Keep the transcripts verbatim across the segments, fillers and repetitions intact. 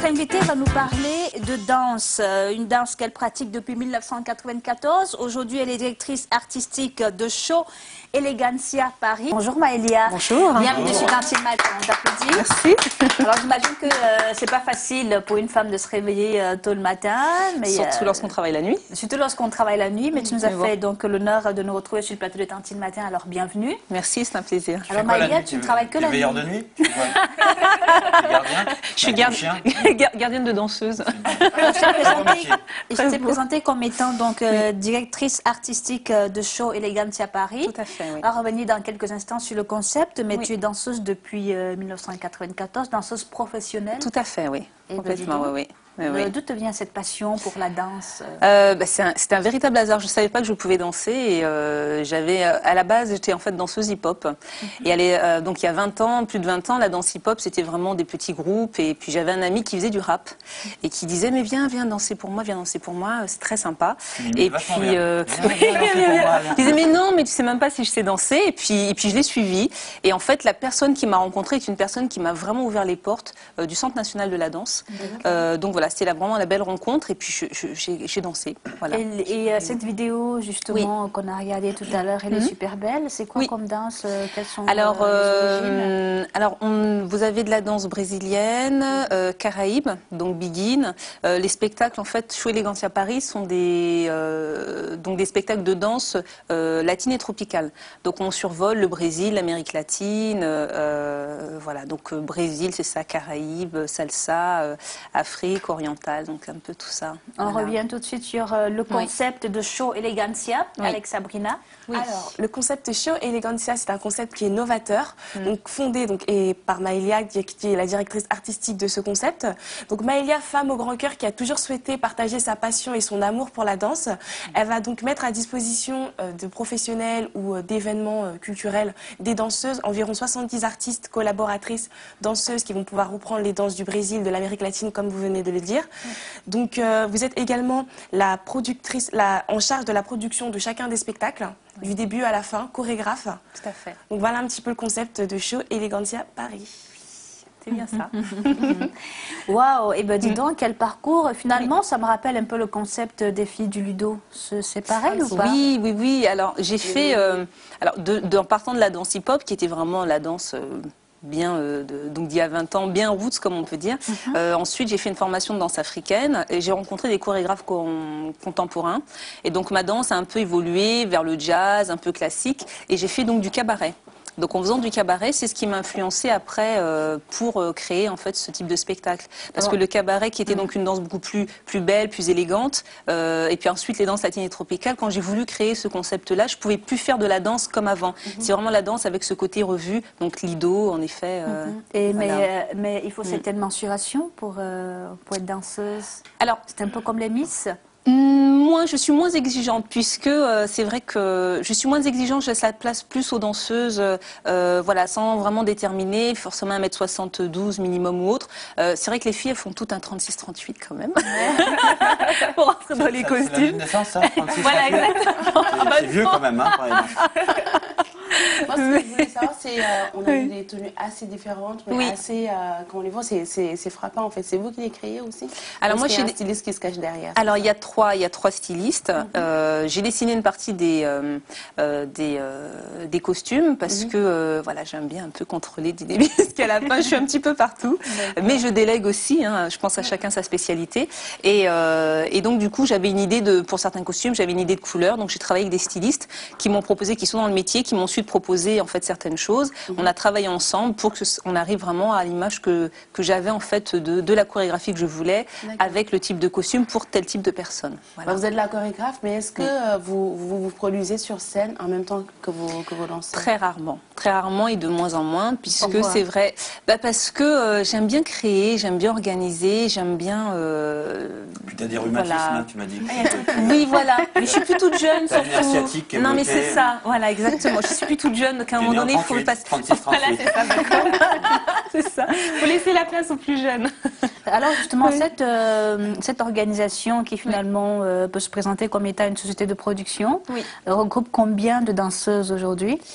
Notre invitée va nous parler de danse, une danse qu'elle pratique depuis mille neuf cent quatre-vingt-quatorze. Aujourd'hui, elle est directrice artistique de Show Elegancia Paris. Bonjour Maëlia. Bonjour. Bienvenue sur Tantine Matin, on t'applaudit. Merci. Alors j'imagine que euh, c'est pas facile pour une femme de se réveiller euh, tôt le matin. Mais, Surtout euh, lorsqu'on travaille la nuit. Surtout lorsqu'on travaille la nuit, mais tu nous as Mais fait bon. donc l'honneur de nous retrouver sur le plateau de Tantine Matin, alors bienvenue. Merci, c'est un plaisir. Alors Maëlia, tu ne travailles que la nuit. Veilleur de nuit. Tu vois. T'es gardien. Je suis T'as un gardi- chien. gardienne de danseuse. Alors, je t'ai présentée, métier. je t'ai présentée comme étant donc euh, directrice artistique euh, de Show Elegancia Paris. Tout à fait, oui. On va revenir dans quelques instants sur le concept, mais Oui. tu es danseuse depuis euh, mille neuf cent quatre-vingt-quatorze, danseuse professionnelle. Tout à fait, oui. Eh ben, Complètement, dis donc. oui, oui. Oui, Euh, oui. D'où te vient cette passion pour la danse euh Euh, bah, c'est un, c'était un véritable hasard. Je savais pas que je pouvais danser et euh, j'avais euh, à la base j'étais en fait danseuse hip-hop. Et elle est, euh, donc il y a vingt ans, plus de vingt ans, la danse hip-hop c'était vraiment des petits groupes et puis j'avais un ami qui faisait du rap et qui disait mais viens viens danser pour moi, viens danser pour moi, c'est très sympa. Il Et est vachement puis bien. euh, Viens, viens danser pour moi, viens. il disait mais non mais tu sais même pas si je sais danser et puis et puis je l'ai suivi et en fait la personne qui m'a rencontrée est une personne qui m'a vraiment ouvert les portes euh, du Centre national de la danse. Euh, donc voilà, c'était là vraiment la belle rencontre et puis je- je- j'ai j'ai dansé. Voilà. Et, et, euh, cette vidéo justement qu'on a regardée tout à l'heure, elle est Mhm. super belle. C'est quoi Oui. comme danse euh, Quelles sont Alors, euh, les origines euh, alors on- vous avez de la danse brésilienne, euh, caraïbe, donc Begin. Euh, les spectacles, en fait, Show Elegancia Paris sont des, euh, donc des spectacles de danse euh, latine et tropicale. Donc on survole le Brésil, l'Amérique latine, euh, voilà. Donc euh, Brésil, c'est ça, Caraïbes, salsa, euh, Afrique orientale, donc un peu tout ça. On Voilà. revient tout de suite sur euh, le Oui. concept de Show Elegancia Oui. avec Sabrina. Oui. Alors, le concept Show Elegancia, c'est un concept qui est novateur, donc fondé donc, et par Maëlia, qui est, qui est la directrice artistique de ce concept. Donc Maëlia, femme au grand cœur, qui a toujours souhaité partager sa passion et son amour pour la danse, elle va donc mettre à disposition euh, de professionnels ou euh, d'événements euh, culturels des danseuses, environ soixante-dix artistes, collaboratrices, danseuses qui vont pouvoir reprendre les danses du Brésil, de l'Amérique latine, comme vous venez de le dire. Donc euh, vous êtes également la productrice, la, en charge de la production de chacun des spectacles, du début à la fin, chorégraphe. Tout à fait. Donc voilà un petit peu le concept de Show Elegancia Paris. C'est bien ça. Waouh, et ben dis donc, quel parcours. Finalement, ça me rappelle un peu le concept des filles du Ludo. C'est c'est pareil ou pas? Oui, oui, oui. Alors, j'ai fait, euh, alors, de, de- en partant de la danse hip-hop, qui était vraiment la danse euh, bien, euh, de- donc d'il y a vingt ans, bien roots, comme on peut dire. Euh, ensuite, j'ai fait une formation de danse africaine et j'ai rencontré des chorégraphes con- contemporains. Et donc, ma danse a un peu évolué vers le jazz, un peu classique. Et j'ai fait donc du cabaret. Donc en faisant du cabaret, c'est ce qui m'a influencé après euh, pour euh, créer en fait ce type de spectacle. Parce que le cabaret, qui était donc une danse beaucoup plus plus belle, plus élégante, euh, et puis ensuite les danses latines et tropicales. Quand j'ai voulu créer ce concept-là, je pouvais plus faire de la danse comme avant. C'est vraiment la danse avec ce côté revu, donc Lido, en effet. euh, Et mais, voilà. euh, mais il faut certaines mensurations pour, euh, pour être danseuse. Alors, C'est un peu comme les Miss. moi, je suis moins exigeante puisque euh, c'est vrai que je suis moins exigeante, je laisse la place plus aux danseuses, euh, voilà, sans vraiment déterminer forcément un mètre soixante-douze minimum ou autre. Euh, c'est vrai que les filles, elles font tout un trente-six trente-huit quand même pour rentrer dans les Ça, c'est la date de costumes. naissance, ça, trente-six, Voilà, trente-huit. exactement. Ah bah C'est vieux non. quand même, hein, pour les danses. Moi, ce que je voulais savoir, c'est euh, on a eu des tenues assez différentes, mais Oui. assez, euh, quand on les voit, c'est c'est- c'est frappant en fait. C'est vous qui les créez aussi? Alors Ou moi, est-ce qu'il y a j'ai un des- styliste qui se cache derrière. Alors il y a trois, il y a trois stylistes. Euh, j'ai dessiné une partie des euh, euh, des, euh, des costumes parce que euh, voilà, j'aime bien un peu contrôler du début jusqu'à la fin. Je suis un petit peu partout, mais je délègue aussi. Hein, je pense à chacun sa spécialité. Et, euh, et donc du coup, j'avais une idée de pour certains costumes, j'avais une idée de couleur. Donc j'ai travaillé avec des stylistes qui m'ont proposé, qui sont dans le métier, qui m'ont ensuite proposé en fait certaines choses. On a travaillé ensemble pour que ce- on arrive vraiment à l'image que que j'avais en fait de, de la chorégraphie que je voulais, avec le type de costume pour tel type de personne. Voilà. Bah, vous êtes la chorégraphe, mais est-ce que euh, vous, vous vous produisez sur scène en même temps que vous, que vous dansez? Très rarement, très rarement et de moins en moins, puisque Pourquoi c'est vrai, bah parce que euh, j'aime bien créer, j'aime bien organiser, j'aime bien. euh, Puis t'as des rhumatismes, Voilà. hein, tu m'as dit. Oui, voilà. Mais je suis plus toute jeune, T'as une surtout. asiatique qui est Non, mais bloquée. c'est ça. Voilà, exactement. Je suis plus toute jeune, donc à un T'es moment née en donné, il faut trente-huit, passer. trente-six, Voilà, trente-huit. c'est ça. C'est ça. Faut laisser la place aux plus jeunes. Alors justement, cette, euh, cette organisation qui finalement euh, peut se présenter comme étant une société de production Oui. regroupe combien de danseuses aujourd'hui?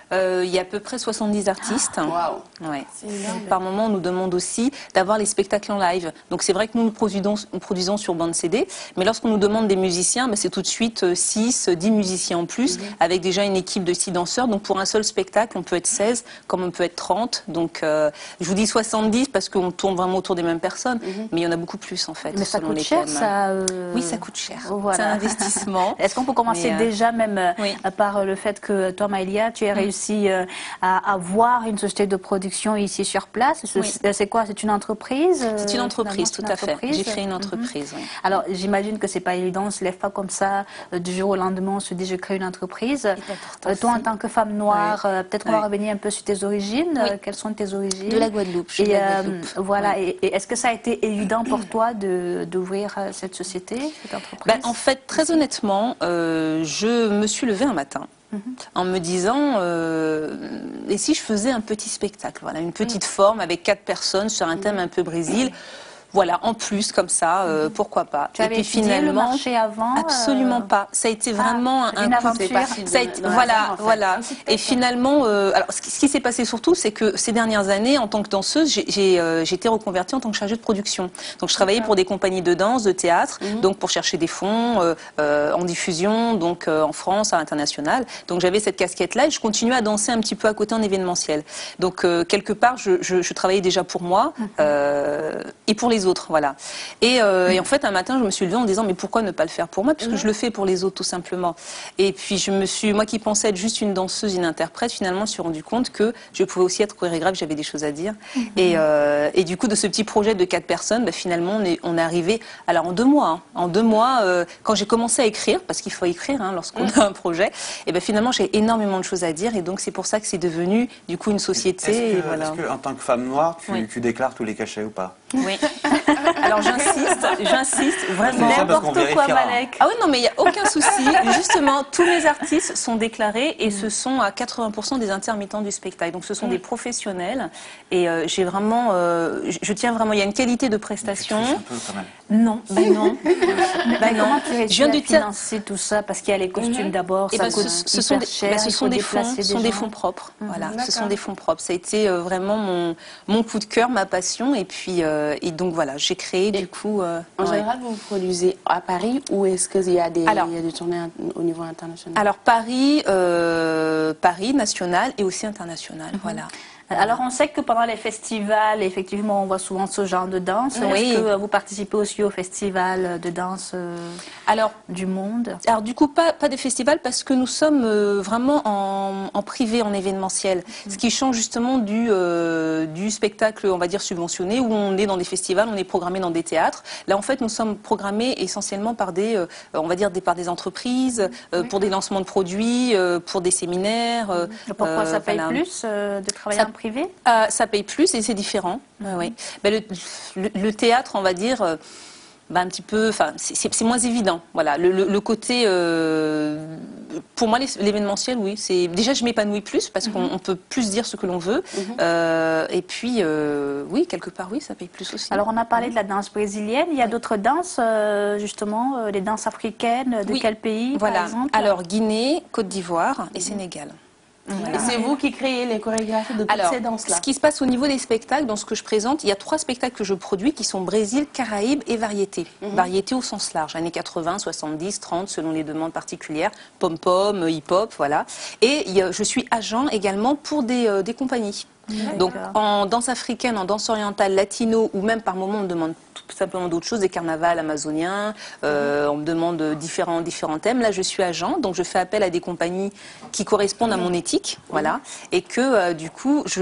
Euh, il y a à peu près soixante-dix artistes. Waouh. Ouais. C'est énorme. Par moment, on nous demande aussi d'avoir les spectacles en live. Donc c'est vrai que nous, nous produisons, nous produisons sur bande C D, mais lorsqu'on nous demande des musiciens, ben, c'est tout de suite six, dix musiciens en plus, mmh. avec déjà une équipe de six danseurs. Donc pour un seul spectacle, on peut être seize, comme on peut être trente. Donc euh, je vous dis soixante-dix parce qu'on tourne vraiment autour des mêmes personnes, mmh. mais il y en a beaucoup plus en fait. Mais ça selon coûte les cher, thèmes. ça euh... Oui, ça coûte cher. Voilà. C'est un investissement. Est-ce qu'on peut commencer mais, euh... déjà même oui. par le fait que toi, Maëlia, tu as mmh. réussi euh, à avoir une société de production ici sur place. C'est oui. quoi? C'est une entreprise? C'est une entreprise, tout à fait. J'ai créé une entreprise. Mmh. Oui. Alors j'imagine que c'est pas évident, on se lève pas comme ça euh, du jour au lendemain, on se dit je crée une entreprise. Euh, toi, en tant que femme noire, oui. euh, peut-être qu'on oui. va revenir un peu sur tes origines. Oui. Euh, quelles sont tes origines? De la Guadeloupe. Je et, de la euh, Guadeloupe. Voilà. Oui. Et, et est-ce que ça a été évident pour toi de d'ouvrir euh, cette société, cette entreprise? Ben, en fait, très ici. honnêtement, euh, je me suis levée un matin. Mmh. En me disant, euh, et si je faisais un petit spectacle, voilà, une petite mmh. forme avec quatre personnes sur un thème mmh. un peu Brésil. Voilà, en plus, comme ça, euh, pourquoi pas. Tu avais et puis finalement, le marché avant absolument euh... pas. Ça a été vraiment ah, un, une un aventure. Ça a été, voilà, en fait. voilà. Et finalement, euh, alors ce qui, ce qui s'est passé surtout, c'est que ces dernières années, en tant que danseuse, j'ai euh, été reconvertie en tant que chargée de production. Donc, je travaillais pour des compagnies de danse, de théâtre, mm-hmm. donc pour chercher des fonds euh, euh, en diffusion, donc euh, en France, à l'international. Donc, j'avais cette casquette-là et je continuais à danser un petit peu à côté en événementiel. Donc, euh, quelque part, je, je, je travaillais déjà pour moi mm-hmm. euh, et pour les autres, voilà. Et, euh, mmh. et en fait, un matin, je me suis levée en me disant, mais pourquoi ne pas le faire pour moi? Puisque mmh. je le fais pour les autres, tout simplement. Et puis, je me suis, moi qui pensais être juste une danseuse, une interprète, finalement, je me suis rendu compte que je pouvais aussi être chorégraphe, j'avais des choses à dire. Mmh. Et, euh, et du coup, de ce petit projet de quatre personnes, bah, finalement, on est, on est arrivé, alors en deux mois, hein, en deux mois, euh, quand j'ai commencé à écrire, parce qu'il faut écrire hein, lorsqu'on mmh. a un projet, et ben finalement, j'ai énormément de choses à dire. Et donc, c'est pour ça que c'est devenu, du coup, une société. Est-ce que, et voilà. est-ce que, en tant que femme noire, tu, oui. tu déclares tous les cachets ou pas? Oui. Alors j'insiste, j'insiste vraiment. N'importe quoi, Malek. Ah oui, non, mais il n'y a aucun souci. Justement, tous mes artistes sont déclarés et ce sont à quatre-vingts pour cent des intermittents du spectacle. Donc ce sont mmh. des professionnels et euh, j'ai vraiment, euh, je, je tiens vraiment, il y a une qualité de prestation. Tu un peu quand même. Non, ben non. ben non. Comment tu réussis je viens à financer tout ça? Parce qu'il y a les costumes mmh. d'abord, ça ben, coûte ce, ce sont des, cher, ben, ce sont des fonds, ce sont des fonds propres. Mmh. Voilà, ce sont des fonds propres. Ça a été euh, vraiment mon, mon coup de cœur, ma passion et puis euh, et donc voilà, j'ai créé du coup. Euh, en ouais. général, vous produisez à Paris ou est-ce qu'il y a des, alors, il y a des tournées au niveau international? Alors Paris, euh, Paris national et aussi international, mmh. voilà. Alors, on sait que pendant les festivals, effectivement, on voit souvent ce genre de danse. Oui. Est-ce que vous participez aussi au festival de danse euh, alors, du monde? Alors, du coup, pas, pas des festivals parce que nous sommes euh, vraiment en, en privé, en événementiel. Mmh. Ce qui change justement du, euh, du spectacle, on va dire, subventionné, où on est dans des festivals, on est programmé dans des théâtres. Là, en fait, nous sommes programmés essentiellement par des, euh, on va dire, des, par des entreprises, euh, oui. pour des lancements de produits, euh, pour des séminaires. Euh, Pourquoi ça paye voilà. plus euh, de travailler ça, en privé? euh, Ça paye plus et c'est différent. Mm-hmm. Oui. Ben, le, le, le théâtre, on va dire, euh, ben, un petit peu, enfin, c'est moins évident. Voilà, le, le, le côté, euh, pour moi, l'événementiel, oui, c'est déjà je m'épanouis plus parce qu'on mm-hmm. peut plus dire ce que l'on veut. Mm-hmm. euh, et puis, euh, oui, quelque part, oui, ça paye plus aussi. Alors, on a parlé mm-hmm. de la danse brésilienne. Il y a oui. d'autres danses, euh, justement, euh, les danses africaines. De oui. quel pays, voilà. par exemple? Alors, Guinée, Côte d'Ivoire mm-hmm. et Sénégal. Voilà. Et c'est vous qui créez les chorégraphies de toutes Alors, ces danses-là? Ce qui se passe au niveau des spectacles, dans ce que je présente, il y a trois spectacles que je produis qui sont Brésil, Caraïbes et variété. Mm-hmm. Variété au sens large, années quatre-vingts, soixante-dix, trente, selon les demandes particulières, pom-pom, hip-hop, voilà. Et je suis agent également pour des, euh, des compagnies. Donc en danse africaine, en danse orientale, latino, ou même par moment on me demande tout simplement d'autres choses, des carnavals amazoniens, euh, mmh. on me demande différents, différents thèmes. Là je suis agent, donc je fais appel à des compagnies qui correspondent mmh. à mon éthique, mmh. voilà, et que euh, du coup je,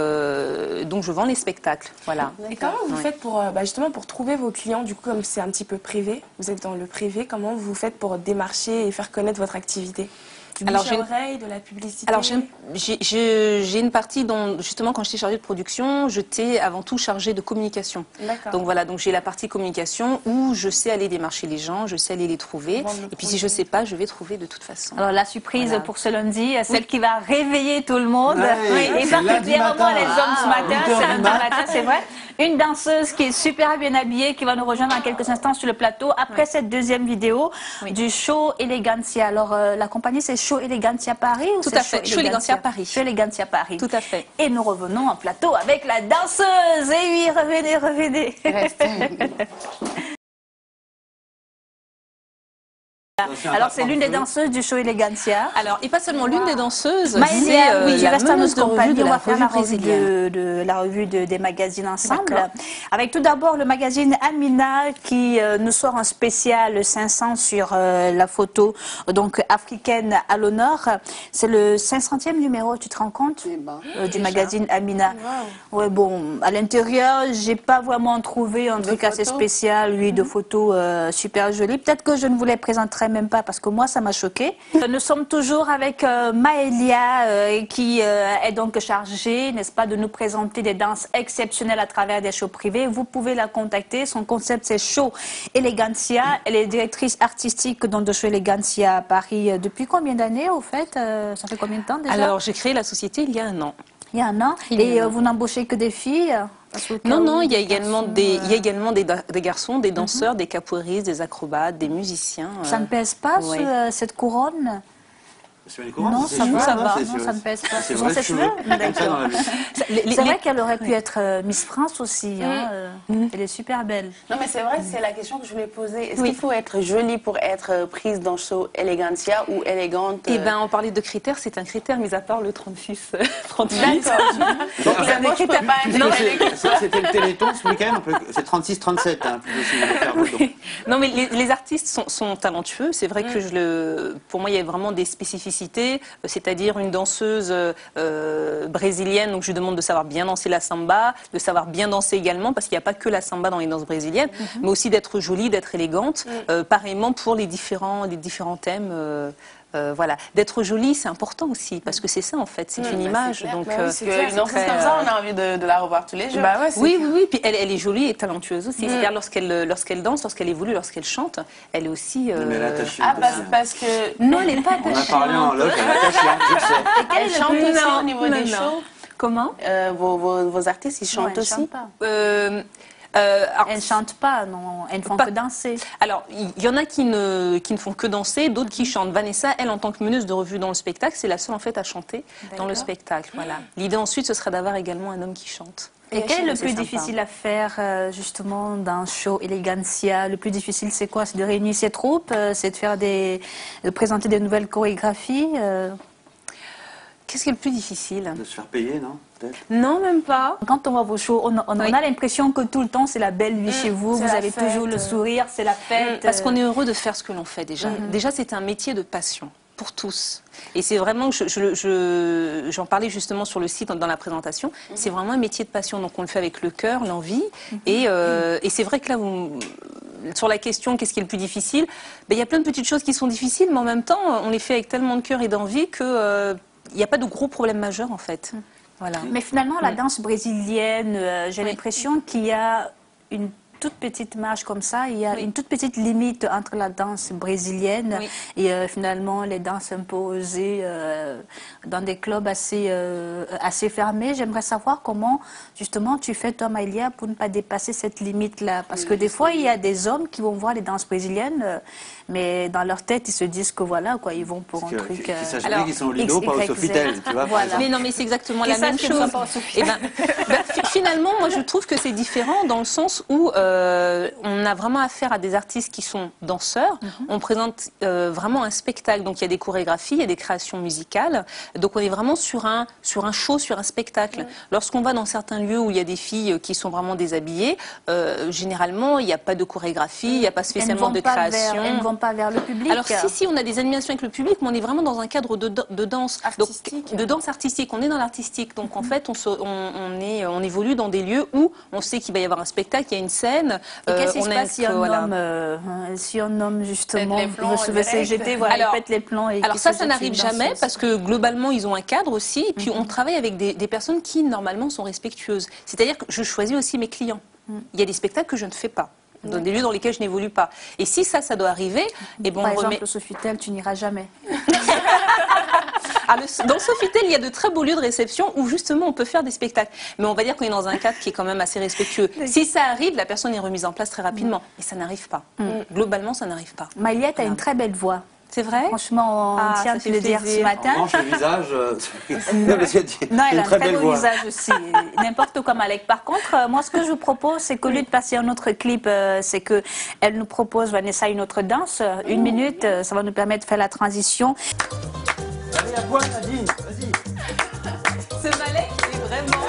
euh, donc je vends les spectacles. Voilà. Et comment vous ouais. faites pour, bah, justement pour trouver vos clients, du coup comme c'est un petit peu privé, vous êtes dans le privé, comment vous faites pour démarcher et faire connaître votre activité? Du alors, bouche à oreille, de la publicité. Alors j'ai une partie dont justement quand j'étais chargée de production, j'étais avant tout chargée de communication. Donc voilà, donc j'ai la partie communication où je sais aller démarcher les gens, je sais aller les trouver. Et puis si je sais pas, je vais trouver de toute façon. Alors la surprise voilà. pour ce lundi, celle oui. qui va réveiller tout le monde, ouais, oui. et particulièrement les hommes ce matin, c'est lundi matin, c'est vrai. Une danseuse qui est super bien habillée, qui va nous rejoindre dans quelques instants sur le plateau. Après oui. cette deuxième vidéo oui. du Show Elegantia. Alors, euh, la compagnie, c'est Show Elegantia Paris ou Tout à fait, Show Elegantia Paris. Show Elegantia Paris. Tout à fait. Et nous revenons en plateau avec la danseuse. Et oui, revenez, revenez. Alors, c'est l'une des danseuses du Show Elegantia. Alors, et pas seulement l'une wow. des danseuses, Maëlia, euh, oui, je reste à notre compagnie. On va faire la revue de, de la revue de, des magazines ensemble. Avec tout d'abord le magazine Amina qui euh, nous sort un spécial cinq cents sur euh, la photo donc africaine à l'honneur. C'est le cinq centième numéro, tu te rends compte, ben, euh, du magazine Amina. Wow. Ouais, bon, à l'intérieur, j'ai pas vraiment trouvé un de truc photos. assez spécial, oui, mm-hmm. de photos euh, super jolies. Peut-être que je ne vous les présenterai même pas parce que moi ça m'a choqué. Nous sommes toujours avec euh, Maëlia euh, qui euh, est donc chargée, n'est-ce pas, de nous présenter des danses exceptionnelles à travers des shows privés. Vous pouvez la contacter. Son concept c'est Show Elegantia. Elle est directrice artistique donc, de Show Elegantia à Paris. Depuis combien d'années au fait euh, Ça fait combien de temps déjà? Alors j'ai créé la société il y a un an. Il y a un an. Il Et euh, vous n'embauchez que des filles? Non, non, il y a également, des, il y a également des, des garçons, des danseurs, mm-hmm. des capoeiristes, des acrobates, des musiciens. Ça ne pèse pas, ouais. ce, euh, cette couronne? Sur les couronnes, non, ça, cheveux, ça non, va, non, ça ne pèse pas. C'est vrai, cheveux, c'est vrai qu'elle aurait pu être euh, Miss France aussi. Mm. Hein, euh, mm. Elle est super belle. Non, mais c'est vrai, c'est la question que je voulais poser. Est-ce oui. qu'il faut être jolie pour être prise dans Show Elegantia ou élégante? Eh bien, on parlait de critères, c'est un critère, mis à part le trente-six. trente-huit. D'accord. Donc, il y a des critères pas intéressants. C'était le Téléthon ce week-end, c'est trente-six trente-sept. Hein, oui. Non, mais les, les artistes sont, sont talentueux. C'est vrai mm. que je le, pour moi, il y a vraiment des spécificités. C'est-à-dire une danseuse euh, brésilienne, donc je lui demande de savoir bien danser la samba, de savoir bien danser également, parce qu'il n'y a pas que la samba dans les danses brésiliennes, mm-hmm. mais aussi d'être jolie, d'être élégante, mm. euh, pareillement pour les différents, les différents thèmes. Euh, Euh, voilà, d'être jolie, c'est important aussi, parce que c'est ça en fait, c'est mmh, une bah image. Donc, bah oui, c'est euh, une danseuse comme ça, on a envie de, de la revoir tous les jours. Bah ouais, oui, oui, oui, puis elle, elle est jolie et talentueuse aussi. Mmh. C'est-à-dire lorsqu'elle lorsqu'elle danse, lorsqu'elle évolue, lorsqu'elle chante, elle est aussi. Euh... Mais elle est attachée. Ah, parce, parce que. Non, elle n'est pas attachée. On a parlé en loge, elle est attachée, je sais. Et elle chante aussi non, au niveau non, des non. shows. Comment euh, vos, vos, vos artistes, ils chantent non, aussi chantent pas. Euh, Euh, alors, elles ne chantent pas, non, elles ne font pas, que danser. Alors, il y, y en a qui ne, qui ne font que danser, d'autres qui chantent. Vanessa, elle, en tant que meneuse de revue dans le spectacle, c'est la seule en fait à chanter dans le spectacle. Voilà. L'idée ensuite, ce serait d'avoir également un homme qui chante. Et, Et quel est le plus sympa. difficile à faire justement dans Show Elegantia? Le plus difficile, c'est quoi? C'est de réunir ses troupes, c'est de faire des, de présenter des nouvelles chorégraphies. Qu'est-ce qui est le plus difficile? De se faire payer, non? Non, même pas. Quand on voit vos shows, on, on, oui. on a l'impression que tout le temps, c'est la belle vie mmh, chez vous. Vous avez fête. toujours le sourire, c'est la fête. Mmh, parce qu'on est heureux de faire ce que l'on fait déjà. Mmh. Déjà, c'est un métier de passion pour tous. Et c'est vraiment, je, je, je, j'en parlais justement sur le site dans la présentation, mmh. c'est vraiment un métier de passion. Donc on le fait avec le cœur, l'envie. Mmh. Et, euh, mmh. et c'est vrai que là, vous... sur la question, qu'est-ce qui est le plus difficile, ben, il y a plein de petites choses qui sont difficiles, mais en même temps, on les fait avec tellement de cœur et d'envie que euh, il n'y a pas de gros problèmes majeurs en fait. Mmh. Voilà. Mais finalement, la danse brésilienne, euh, j'ai oui. l'impression qu'il y a une toute petite marge comme ça, il y a oui. une toute petite limite entre la danse brésilienne oui. et euh, finalement les danses imposées euh, dans des clubs assez, euh, assez fermés. J'aimerais savoir comment justement tu fais toi, Maëlia, pour ne pas dépasser cette limite-là. Parce oui, que des fois, il y a des hommes qui vont voir les danses brésiliennes, euh, mais dans leur tête, ils se disent que voilà, quoi, ils vont pour Parce un que, truc... Qu'ils sachent bien qu'ils sont au Lido, pas au Sofitel, tu vois. Voilà. Mais non, mais c'est exactement la même chose. Et ben, ben, finalement, moi, je trouve que c'est différent dans le sens où euh, on a vraiment affaire à des artistes qui sont danseurs. Mm-hmm. On présente euh, vraiment un spectacle. Donc, il y a des chorégraphies, il y a des créations musicales. Donc, on est vraiment sur un, sur un show, sur un spectacle. Mm. Lorsqu'on va dans certains lieux où il y a des filles qui sont vraiment déshabillées, euh, généralement, il n'y a pas de chorégraphie, il n'y a pas spécialement de création. Vers, elles ne vont pas vers le public. Alors, si, si, on a des animations avec le public, mais on est vraiment dans un cadre de, de danse. Artistique. Donc, de danse artistique. On est dans l'artistique. Donc, mm-hmm. en fait, on, se, on, on, est, on évolue dans des lieux où on sait qu'il va y avoir un spectacle, il y a une scène. Et euh, qu'est-ce qui se passe si un, voilà. homme, euh, si un homme, justement, veut se C G T, voilà, alors, il pète les plombs et alors ça, ça n'arrive jamais parce que, globalement, ils ont un cadre aussi. Et puis, mm-hmm. on travaille avec des, des personnes qui, normalement, sont respectueuses. C'est-à-dire que je choisis aussi mes clients. Mm. Il y a des spectacles que je ne fais pas. Dans des lieux dans lesquels je n'évolue pas. Et si ça, ça doit arriver, et bon, par on exemple, remet... au Sofitel, tu n'iras jamais. Ah, le, dans le Sofitel, il y a de très beaux lieux de réception où justement on peut faire des spectacles. Mais on va dire qu'on est dans un cadre qui est quand même assez respectueux. Si ça arrive, la personne est remise en place très rapidement. Mm. Mais ça n'arrive pas. Mm. Globalement, ça n'arrive pas. Maïlia, tu as une très belle voix. C'est vrai? Franchement, on ah, tient à le dire ce matin. En revanche, le visage, euh, non, non, elle a un très, très beau voix. Visage aussi, n'importe quoi Malek. Par contre, euh, moi, ce que je vous propose, c'est qu'au lieu de passer un autre clip, euh, c'est qu'elle nous propose, Vanessa, une autre danse. Une mmh. minute, euh, ça va nous permettre de faire la transition. Allez, à poil, Nadine, vas-y. Ce Malek, il est vraiment...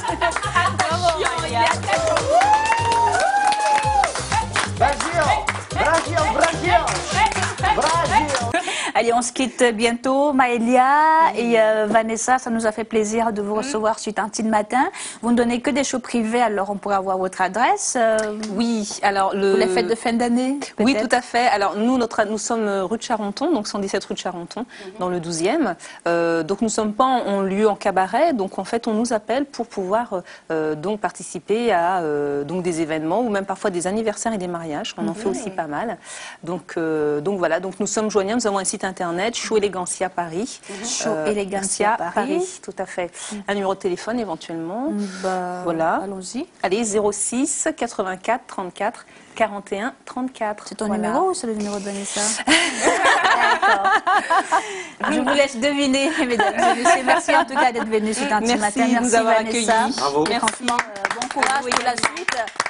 Brasil, Brasil, Brasil. Allez, on se quitte bientôt. Maëlia et euh, Vanessa, ça nous a fait plaisir de vous recevoir sur Tartine Matin. Vous ne donnez que des shows privés, alors on pourrait avoir votre adresse. Euh, oui, alors le... Pour les fêtes de fin d'année. Oui, tout à fait. Alors nous, notre, nous sommes rue de Charenton, donc cent dix-sept rue de Charenton, mm-hmm. dans le douzième. Euh, donc nous ne sommes pas en, en lieu en cabaret, donc en fait on nous appelle pour pouvoir euh, donc participer à euh, donc des événements ou même parfois des anniversaires et des mariages. On mm-hmm. en fait aussi pas mal. Donc euh, donc voilà, donc nous sommes joignables. Nous avons un site internet, Show Elegancia Paris. Show euh, Elegancia Paris. Paris, tout à fait. Mm. Un numéro de téléphone éventuellement. Bah, voilà. Allons-y. Allez, zéro six quatre-vingt-quatre trente-quatre quarante et un trente-quatre. C'est ton voilà. numéro ou c'est le numéro de Vanessa? D'accord. Je vous laisse deviner, mesdames et messieurs. Merci en tout cas d'être venus sur Tartine Matin. Merci de nous avoir Vanessa. accueillis. Bravo. Merci. Franchement, euh, bon courage pour la suite.